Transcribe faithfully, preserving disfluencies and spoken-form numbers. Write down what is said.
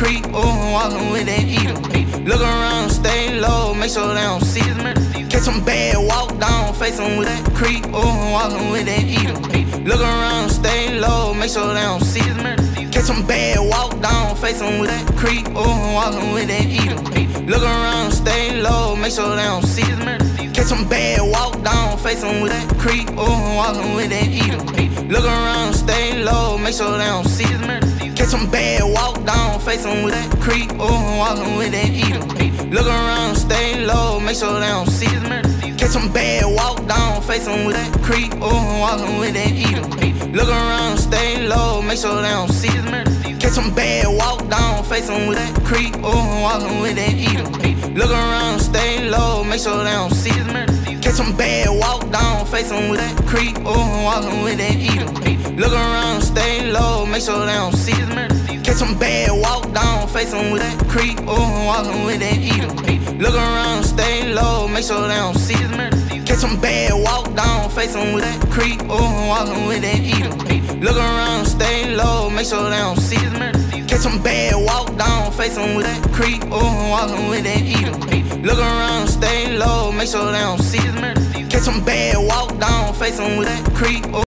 creep. Oh, I'm walking with that heater. Look around, stay low, make sure they don't see us. Catch them bad, walk down, face them with that creep. Oh, I'm walking with that heater. Look around, stay low, make sure they don't see us. Catch them bad, walk down, face them with that creep. Oh, I'm walking with that heater. Look around, stay low, make sure they don't see us. Catch them bad, walk down, face them with that creep. Oh, I'm walking with that heater. Look around, stay low, make sure they don't see us. Catch them bad, walk down, face them with that creep. Oh, I'm walking with that heater. Look around, stay low, make sure they don't see us. Catch them bad, walk down, face them with that creep. Oh, I'm walking with that heater. Look around, stay low, make sure they don't see us. Catch them bad, walk down, face them with that creep. Oh, I'm walking with that heater. Look around, stay low, make sure they don't see us. Catch them bad, walk down, face them with that creep. Oh, I'm walking with that heater. Look around, stay low, make sure they don't see us. Catch them bad, walk down, face them with that creep. Oh, I'm walking with that heater. Look around, stay low, make sure they don't see us. Catch them bad, walk down, face them with that creep. Oh, I'm walking with that heater. Look around, stay low, make sure they don't see us. Catch them bad, walk down, face them with that creep. Oh, I'm walking with that heater. Look around, stay low, make sure they don't see us. Catch them bad, walk down, face them with that creep. Oh,